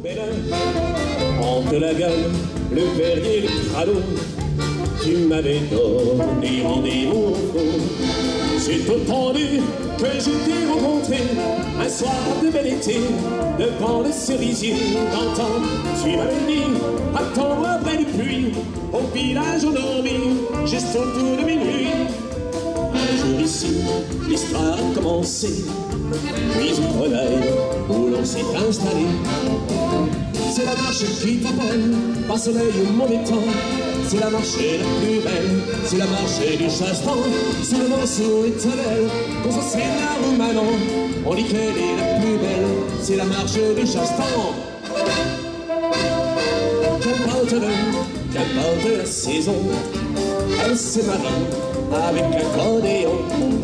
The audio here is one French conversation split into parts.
belle, entre la gueule, le verrier, le crado, tu m'avais donné rendez-vous au fond. C'est entendu que je t'ai rencontré un soir de bel été, devant le cerisier d'antan. Tu m'avais dit, attends-moi près du puits, au village endormi, juste autour de minuit. Un jour ici, l'histoire a commencé, puis au Grenaille, où l'on s'est installé. C'est la marche qui t'appelle, par soleil ou mauvais temps. C'est la marche la plus belle, c'est la marche du chasse-temps. C'est le morceau éternel, qu'on se sait la rue Manon. On dit qu'elle est la plus belle, c'est la marche du chasse-temps. Qu'importe la saison, elle se marie avec l'accordéon.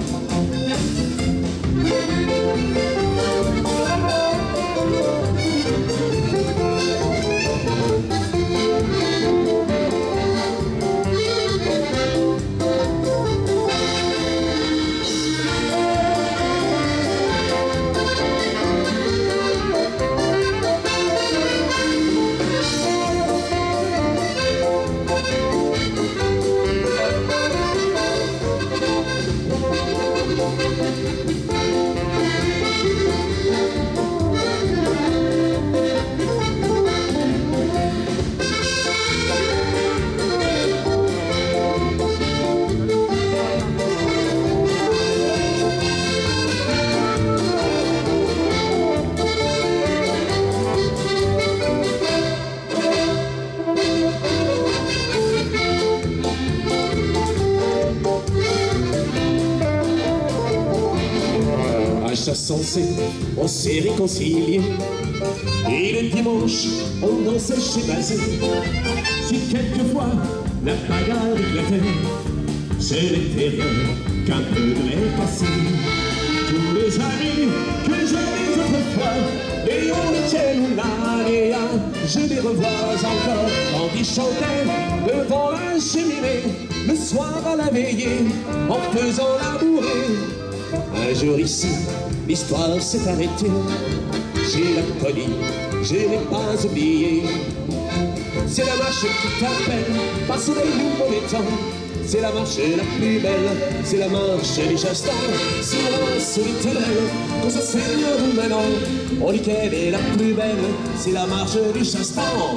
Sensé, on s'est réconcilié, et le dimanche on dansait chez Bazin. Si quelquefois la bagarre éclatait, ce n'était rien qu'un peu de l'air passé. Tous les amis que j'avais autrefois, et on était là, je les revois encore quand ils chantaient devant la cheminée, le soir à la veillée, en faisant la bourrée. Un jour ici, l'histoire s'est arrêtée. J'ai la folie, je n'ai pas oublié. C'est la marche qui t'appelle, par soleil ou mauvais temps. C'est la marche la plus belle, c'est la marche du chasse-temps. C'est la marche éternelle, qu'on se saigne maintenant. On dit qu'elle est la plus belle, c'est la marche du chasse-temps.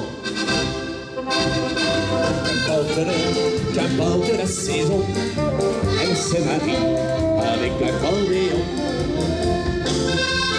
Qu'importe la saison, elle se marie avec l'accordéon.